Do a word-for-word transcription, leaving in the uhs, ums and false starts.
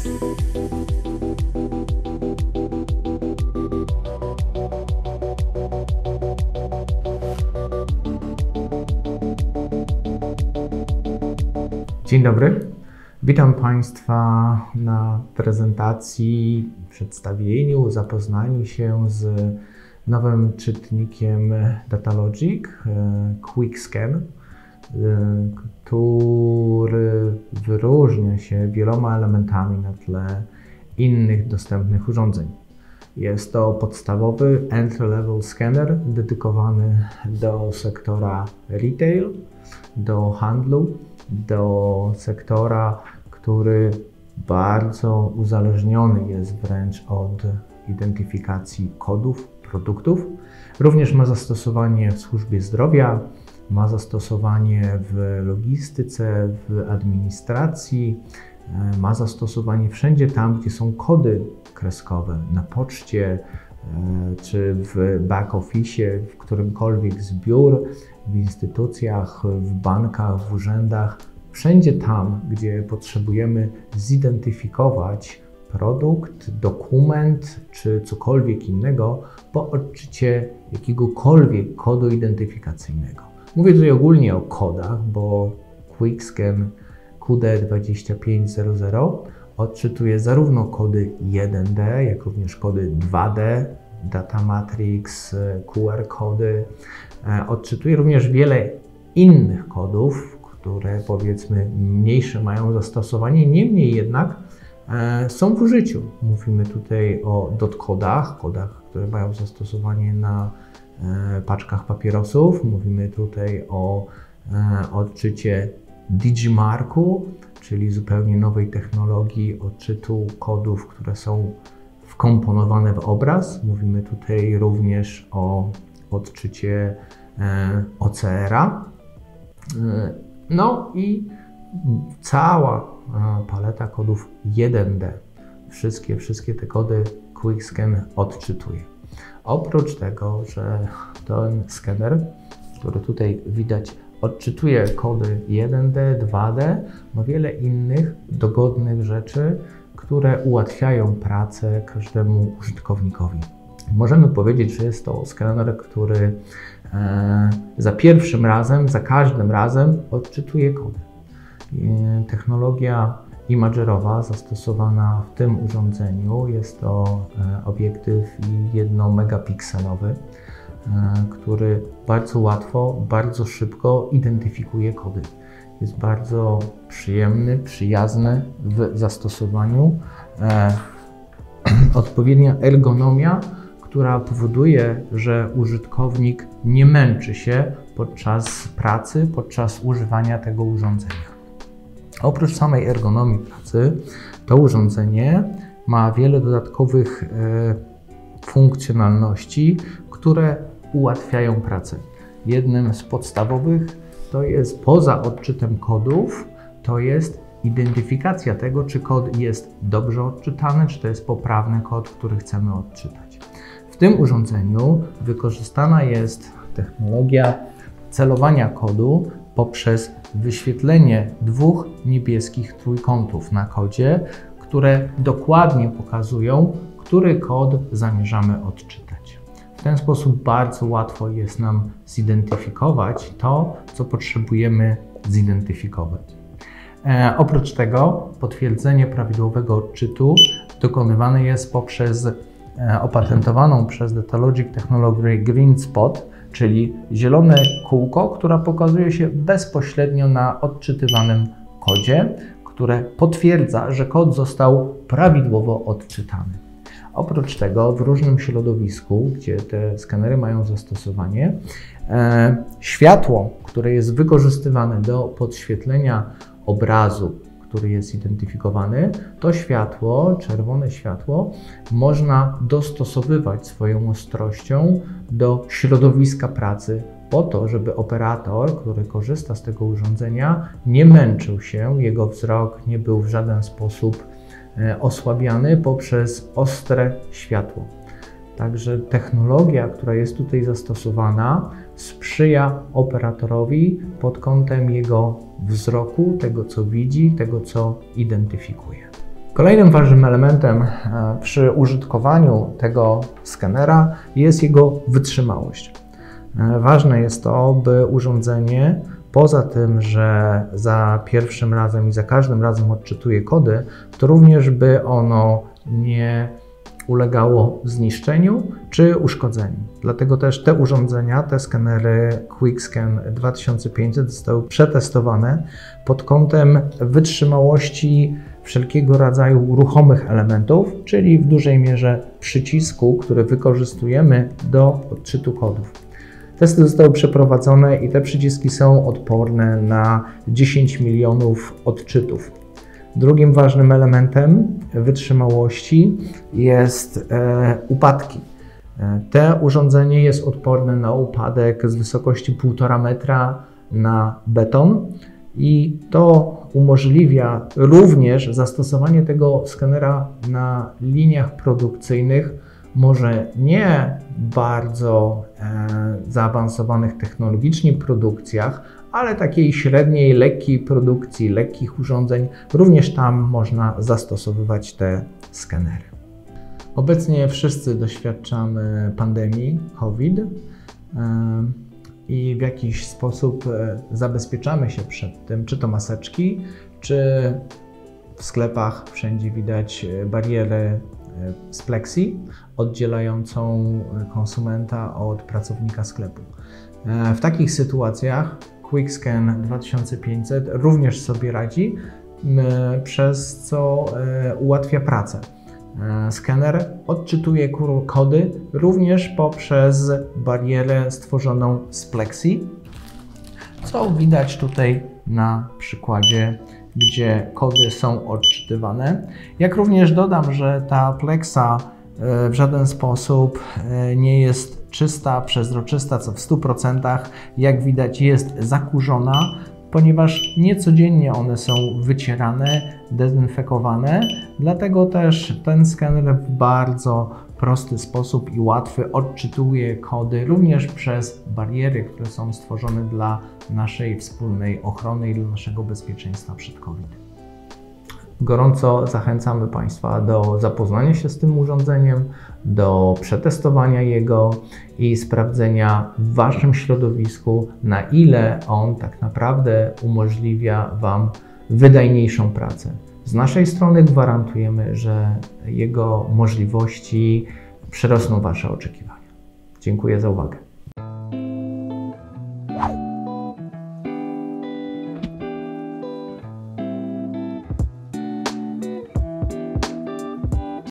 Dzień dobry, witam Państwa na prezentacji, przedstawieniu, zapoznaniu się z nowym czytnikiem Datalogic QuickScan, który wyróżnia się wieloma elementami na tle innych dostępnych urządzeń. Jest to podstawowy entry-level scanner dedykowany do sektora retail, do handlu, do sektora, który bardzo uzależniony jest wręcz od identyfikacji kodów produktów. Również ma zastosowanie w służbie zdrowia, ma zastosowanie w logistyce, w administracji, ma zastosowanie wszędzie tam, gdzie są kody kreskowe, na poczcie czy w back office, w którymkolwiek z biur, w instytucjach, w bankach, w urzędach, wszędzie tam, gdzie potrzebujemy zidentyfikować produkt, dokument czy cokolwiek innego po odczycie jakiegokolwiek kodu identyfikacyjnego. Mówię tutaj ogólnie o kodach, bo QuickScan Q D dwa pięć zero zero odczytuje zarówno kody jeden D, jak również kody dwa D, Data Matrix, Q R kody. Odczytuje również wiele innych kodów, które powiedzmy mniejsze mają zastosowanie, niemniej jednak e, są w użyciu. Mówimy tutaj o dot-kodach, kodach, które mają zastosowanie na e, paczkach papierosów. Mówimy tutaj o e, odczycie Digimarku, czyli zupełnie nowej technologii odczytu kodów, które są wkomponowane w obraz. Mówimy tutaj również o odczycie e, O C R-a. E, no i cała e, paleta kodów jeden D. Wszystkie, wszystkie te kody QuickScan odczytuje. Oprócz tego, że ten skaner, który tutaj widać, odczytuje kody jeden D, dwa D, ma wiele innych dogodnych rzeczy, które ułatwiają pracę każdemu użytkownikowi. Możemy powiedzieć, że jest to skaner, który e, za pierwszym razem, za każdym razem odczytuje kody. E, technologia imagerowa zastosowana w tym urządzeniu jest to e, obiektyw jednomegapikselowy, e, który bardzo łatwo, bardzo szybko identyfikuje kody. Jest bardzo przyjemny, przyjazny w zastosowaniu. E, odpowiednia ergonomia, która powoduje, że użytkownik nie męczy się podczas pracy, podczas używania tego urządzenia. Oprócz samej ergonomii pracy, to urządzenie ma wiele dodatkowych e, funkcjonalności, które ułatwiają pracę. Jednym z podstawowych to jest, poza odczytem kodów, to jest identyfikacja tego, czy kod jest dobrze odczytany, czy to jest poprawny kod, który chcemy odczytać. W tym urządzeniu wykorzystana jest technologia celowania kodu poprzez wyświetlenie dwóch niebieskich trójkątów na kodzie, które dokładnie pokazują, który kod zamierzamy odczytać. W ten sposób bardzo łatwo jest nam zidentyfikować to, co potrzebujemy zidentyfikować. E, oprócz tego potwierdzenie prawidłowego odczytu dokonywane jest poprzez e, opatentowaną przez Datalogic technologię Green Spot, czyli zielone kółko, które pokazuje się bezpośrednio na odczytywanym kodzie, które potwierdza, że kod został prawidłowo odczytany. Oprócz tego w różnym środowisku, gdzie te skanery mają zastosowanie, e, światło, które jest wykorzystywane do podświetlenia obrazu, który jest identyfikowany, to światło, czerwone światło, można dostosowywać swoją ostrością do środowiska pracy po to, żeby operator, który korzysta z tego urządzenia, nie męczył się, jego wzrok nie był w żaden sposób osłabiany poprzez ostre światło. Także technologia, która jest tutaj zastosowana, sprzyja operatorowi pod kątem jego wzroku, tego co widzi, tego co identyfikuje. Kolejnym ważnym elementem przy użytkowaniu tego skanera jest jego wytrzymałość. Ważne jest to, by urządzenie, poza tym, że za pierwszym razem i za każdym razem odczytuje kody, to również by ono nie ulegało zniszczeniu czy uszkodzeniu. Dlatego też te urządzenia, te skanery QuickScan dwa tysiące pięćset zostały przetestowane pod kątem wytrzymałości wszelkiego rodzaju ruchomych elementów, czyli w dużej mierze przycisku, który wykorzystujemy do odczytu kodów. Testy zostały przeprowadzone i te przyciski są odporne na dziesięć milionów odczytów. Drugim ważnym elementem wytrzymałości jest e, upadki. Te urządzenie jest odporne na upadek z wysokości półtora metra na beton i to umożliwia również zastosowanie tego skanera na liniach produkcyjnych, może nie bardzo e, zaawansowanych technologicznie produkcjach, ale takiej średniej, lekkiej produkcji, lekkich urządzeń, również tam można zastosowywać te skanery. Obecnie wszyscy doświadczamy pandemii COVID e, i w jakiś sposób zabezpieczamy się przed tym, czy to maseczki, czy w sklepach wszędzie widać barierę z plexi oddzielającą konsumenta od pracownika sklepu. W takich sytuacjach QuickScan dwa tysiące pięćset również sobie radzi, przez co ułatwia pracę. Skaner odczytuje kody również poprzez barierę stworzoną z plexi, co widać tutaj na przykładzie, gdzie kody są odczytywane. Jak również dodam, że ta plexa w żaden sposób nie jest czysta, przezroczysta, co w stu procentach, jak widać, jest zakurzona, ponieważ niecodziennie one są wycierane, dezynfekowane, dlatego też ten skaner w bardzo prosty sposób i łatwy odczytuje kody również przez bariery, które są stworzone dla naszej wspólnej ochrony i dla naszego bezpieczeństwa przed COVID. Gorąco zachęcamy Państwa do zapoznania się z tym urządzeniem, do przetestowania jego i sprawdzenia w Waszym środowisku, na ile on tak naprawdę umożliwia Wam wydajniejszą pracę. Z naszej strony gwarantujemy, że jego możliwości przerosną Wasze oczekiwania. Dziękuję za uwagę.